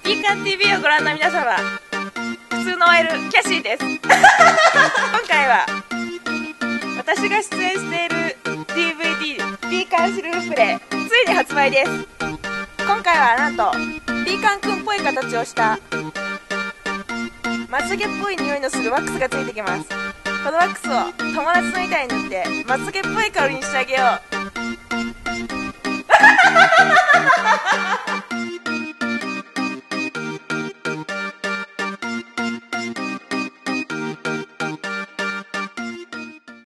ピーカン TV をご覧の皆様、普通の OL キャシーです。今回は私が出演している DVD ピーカンシルフプレイ、ついに発売です。今回はなんとピーカンくんっぽい形をしたまつげっぽい匂いのするワックスがついてきます。このワックスを友達の板に塗ってまつげっぽい香りにしてあげよう。